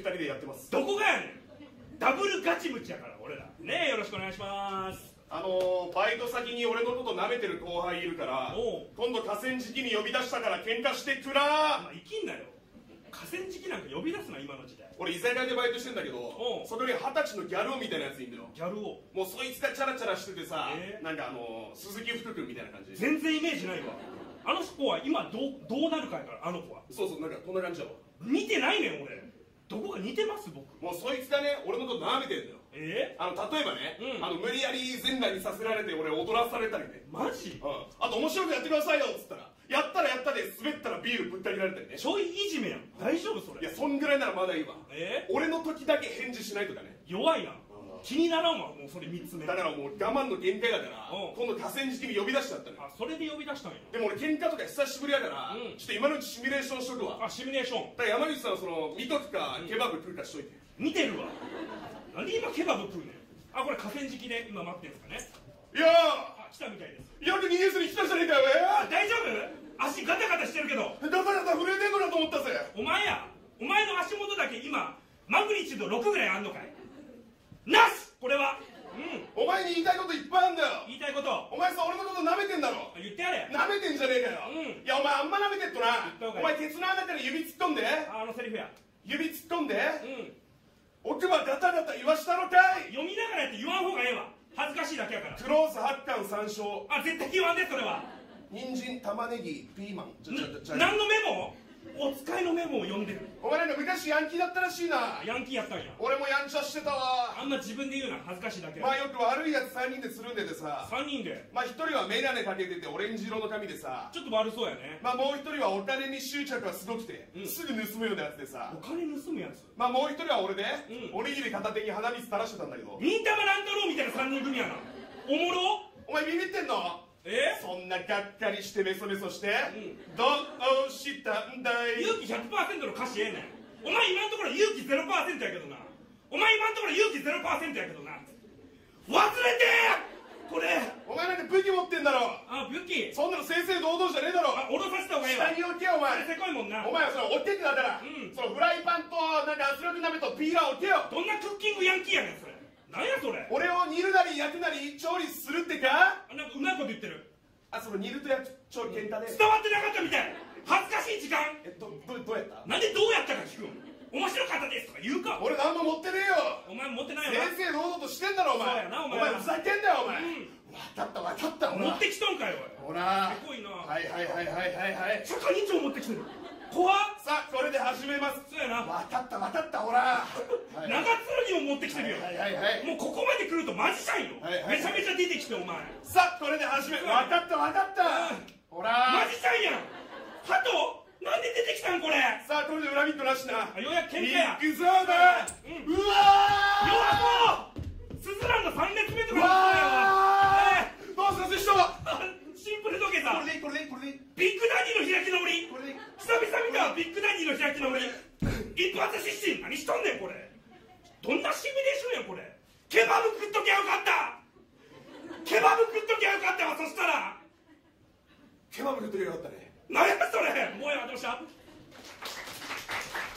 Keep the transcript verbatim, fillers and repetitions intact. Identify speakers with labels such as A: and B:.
A: ふたりでやってます。
B: どこがやねん。ダブルガチムチやから俺らねえ。よろしくお願いします。
A: あのー、バイト先に俺のこと舐めてる後輩いるから、今度河川敷に呼び出したから喧嘩してくらー。
B: まあ、生きんなよ。河川敷なんか呼び出すな今の時代。
A: 俺居酒屋でバイトしてんだけど、そこに二十歳のギャル男みたいなやついんだよ。
B: ギャル王。
A: もうそいつがチャラチャラしててさ、えー、なんかあのー、鈴木福君みたいな感じ。
B: 全然イメージないわ。あの子は今どうどうなるかやから。あの子は
A: そうそう、なんかこんな感じだわ。
B: 見てないねん俺。どこが似てます僕。
A: もうそいつがね俺のこと舐めてんだよ。
B: えー、
A: あの例えばね、うん、あの無理やり全裸にさせられて俺踊らされたりね。
B: マジ？
A: うん。あと面白くやってくださいよっつったら、やったらやったで滑ったらビールぶった切られたりね。
B: ちょいいじめやん。大丈夫それ？
A: いやそんぐらいならまだいいわ。
B: えー、
A: 俺の時だけ返事しないとかね。
B: 弱いな。気にならんわもうそれみっつめ。
A: だからもう我慢の限界だから、今度河川敷に呼び出しちゃったのよ。
B: あ、それで呼び出したんや。
A: でも俺喧嘩とか久しぶりやから、うん、ちょっと今のうちシミュレーションしとくわ。
B: あ、シミュレーション。
A: だから山口さんはその見とくか、うん、ケバブ食うかしといて。
B: 見てるわ。なんで今ケバブ食うねん。あ、これ河川敷で今待ってんすかね。
A: いやー、
B: あ、来たみたいです。
A: よくニュースに来たじゃねえかよ。
B: あ、大丈夫？足ガタガタしてるけど。
A: ガタガタ震えてんのかと思ったぜ。
B: お前や、お前の足元だけ今マグニチュードろくぐらいあんのかい。なしこれは。
A: うん、お前に言いたいこといっぱいあんだよ。
B: 言いたいこと。
A: お前さ俺のこと舐めてんだろ。
B: 言ってやれ。
A: 舐めてんじゃねえかよ。うん、いやお前あんま舐めてっとな。お前ケツの穴から指突っ込んで。
B: あのセリフや。
A: 指突っ込んで、
B: うん、
A: 奥歯ガタガタ言わしたのかい。
B: 読みながらやって言わん方がええわ。恥ずかしいだけやから。
A: クロース八巻三章。
B: あ、絶対言わんでそれは。
A: 人参玉ねぎピーマン。
B: 何のメモ？お使いのメモを読んでる。
A: お前なんか昔ヤンキーだったらしいな。
B: ヤンキーやったんや。
A: 俺もやんちゃしてたわ。
B: あんま自分で言うな。恥ずかしいだけ。
A: まあよく悪いやつさんにんでつるんでてさ。
B: さんにんで。
A: まあひとりはメガネかけててオレンジ色の髪でさ、
B: ちょっと悪そうやね。
A: まあもうひとりはお金に執着がすごくて、うん、すぐ盗むようなやつでさ。
B: お金盗むやつ。
A: まあもうひとりは俺で、うん、おにぎり片手に鼻水垂らしてたんだけど。
B: 忍たま乱太郎みたいなさんにん組やな。おもろ。
A: お前ビビってんの？
B: え？
A: そんながっかりしてメソメソして、うん、どうしたんだい。
B: 勇気 ひゃくパーセント の歌詞ええねん。お前今のところ勇気 ゼロパーセント やけどな。お前今のところ勇気 ゼロパーセント やけどな。忘れてこれ。
A: お前なんか武器持ってんだろ。
B: あ、武器。
A: そんなの正々堂々じゃねえだろ。
B: あ、脅させた方がいいわ。
A: 下に置けよお前。
B: せこいもんな。
A: お前はそれ置けってだから、うん、そのフライパンとなんか圧力鍋とピーラー置けよ。
B: どんなクッキングヤンキーやねんそれ。なんやそれ。
A: 俺を煮るなり焼くなり調理するってか。
B: あ、なんかうまいこと言ってる。
A: あ、その煮ると焼く調理喧嘩で
B: 伝わってなかったみたい。恥ずかしい時間。
A: え、ど、ど、どうやった。
B: なんでどうやったか聞くん。面白かったですとか言うか。
A: 俺何も持ってねえよ。
B: お前持ってないよな。
A: 正々堂々としてんだろお前。
B: そうやなお前。
A: お前ふざけんなよお前。うん、分かった分かった。
B: 持ってきとんかよ
A: ほら。
B: せこいな。
A: はいはいはいはいはいはい。
B: 社会委員長持ってきてる。怖っ。
A: さあこれで始めます。
B: そうやな。
A: 分かった分かったほら。
B: 長剣を持ってきてるよ。
A: はいはいはい。
B: もうここまで来るとマジシャンよ。めちゃめちゃ出てきてお前。
A: さあこれで始め。分かった分かった。ほら。
B: マジシャンやん。ハト。なんで出てきたんこれ。
A: さあこれで恨みっこなしな。
B: ようやく喧嘩や。
A: 行くぞーだ。うわ
B: ー。弱そう。スズランのさん列目とか。
A: わー。どうする人は。
B: シンプル土下座。
A: これでこれでこれで。
B: ビッグダディの開き直り。
A: これで。
B: 久々見たビッグダディの開き直り。一発失神。何しとんねんこれ。どんなシミュレーションやこれ。ケバブ食っときゃよかった。ケバブ食っときゃよかったわ。そしたら
A: ケバブ食っときゃよかったね。
B: 何やそれ。もうやどうした。